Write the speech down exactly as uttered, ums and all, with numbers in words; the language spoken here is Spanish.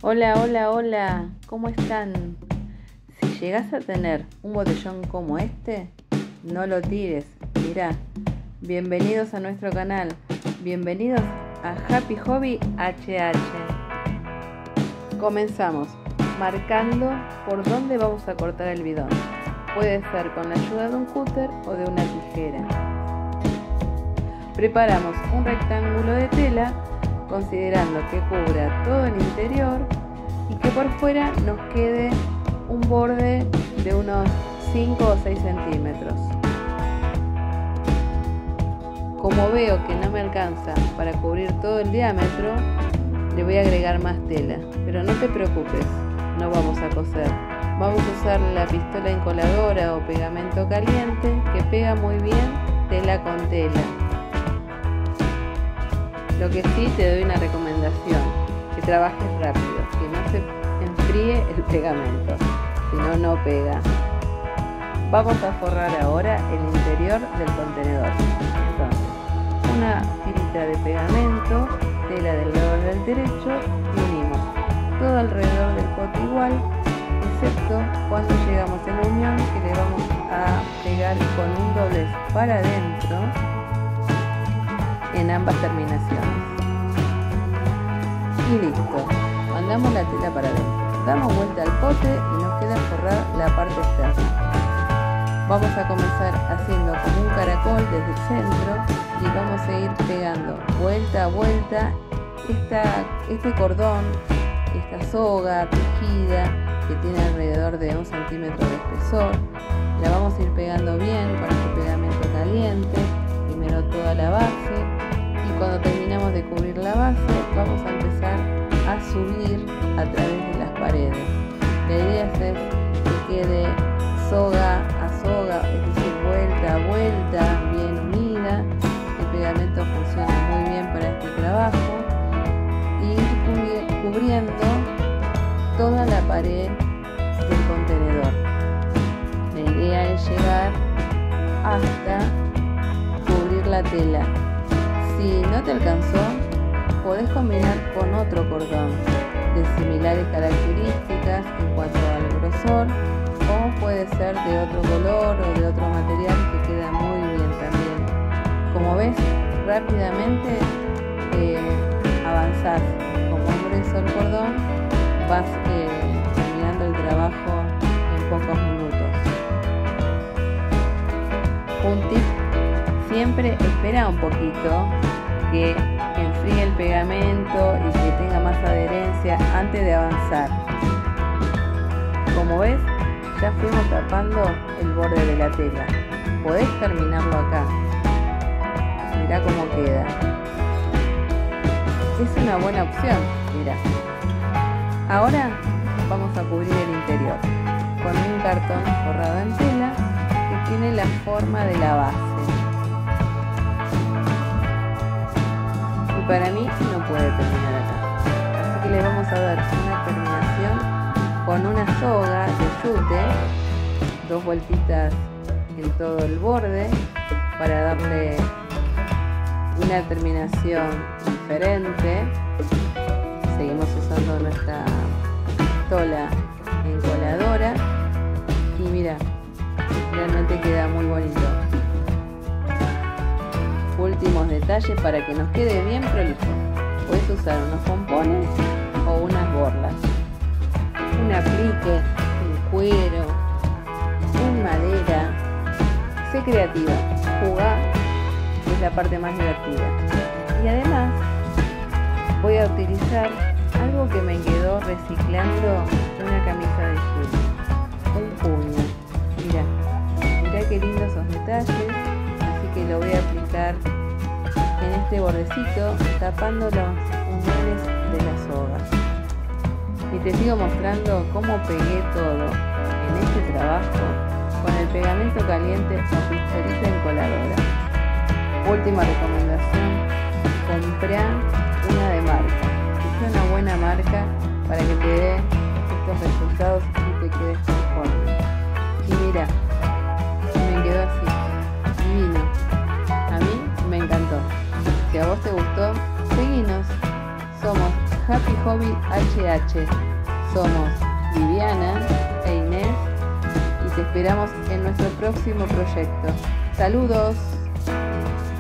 Hola, hola, hola, ¿cómo están? Si llegas a tener un botellón como este, no lo tires. Mirá, bienvenidos a nuestro canal, bienvenidos a Happy Hobby H H. Comenzamos marcando por dónde vamos a cortar el bidón. Puede ser con la ayuda de un cúter o de una tijera. Preparamos un rectángulo de tela considerando que cubra todo el interior y que por fuera nos quede un borde de unos cinco o seis centímetros. Como veo que no me alcanza para cubrir todo el diámetro, le voy a agregar más tela, pero no te preocupes, no vamos a coser. Vamos a usar la pistola encoladora o pegamento caliente que pega muy bien tela con tela. Lo que sí te doy una recomendación, que trabajes rápido, que no se enfríe el pegamento, si no, no pega. Vamos a forrar ahora el interior del contenedor. Entonces, una tirita de pegamento, tela del lado del derecho y unimos todo alrededor del pote igual, excepto cuando llegamos a la unión que le vamos a pegar con un doblez para adentro en ambas terminaciones. Y listo, mandamos la tela para adentro, damos vuelta al pote y nos queda forrar la parte externa. Vamos a comenzar haciendo como un caracol desde el centro y vamos a ir pegando vuelta a vuelta esta, este cordón, esta soga tejida que tiene alrededor de un centímetro de espesor. La vamos a ir pegando bien con este pegamento caliente, primero toda la base, y cuando terminamos de cubrir la base vamos a empezar a subir a través de las paredes. La idea es que quede soga a soga, es decir, vuelta a vuelta, bien unida. El pegamento funciona muy bien para este trabajo, y ir cubriendo toda la pared del contenedor. La idea es llegar hasta cubrir la tela. Si no te alcanzó, podés combinar con otro cordón de similares características en cuanto al grosor, o puede ser de otro color o de otro material que queda muy bien también. Como ves, rápidamente eh, avanzás. Como grueso el cordón, vas eh, terminando el trabajo en pocos minutos. Un tip: siempre espera un poquito que enfríe el pegamento y que tenga más adherencia antes de avanzar. Como ves, ya fuimos tapando el borde de la tela. Podés terminarlo acá. Mirá cómo queda. Es una buena opción, mirá. Ahora vamos a cubrir el interior con un cartón forrado en tela que tiene la forma de la base. Y para mí no puede terminar acá. Así que le vamos a dar una terminación con una soga de yute, dos vueltitas en todo el borde para darle una terminación diferente. Seguimos usando nuestra pistola encoladora y mira, realmente queda muy bonito. Últimos detalles para que nos quede bien prolijo. Puedes usar unos pompones o unas borlas, un aplique, un cuero, un madera. Sé creativa, jugá, es la parte más divertida. Y además voy a utilizar algo que me quedó reciclando de una camisa de jean, un puño. Mirá, mirá qué lindos esos detalles, así que lo voy a aplicar en este bordecito, tapando los uniones de las sogas. Y te sigo mostrando cómo pegué todo en este trabajo con el pegamento caliente o pistolita encoladora. Última recomendación: comprá una de marca, que sea una buena marca para que te dé estos resultados y te quedes conforme. Y mira, me quedó así, divino. A mí me encantó. Si a vos te gustó, seguinos. Somos Happy Hobby H H. Somos Viviana e Inés y te esperamos en nuestro próximo proyecto. ¡Saludos!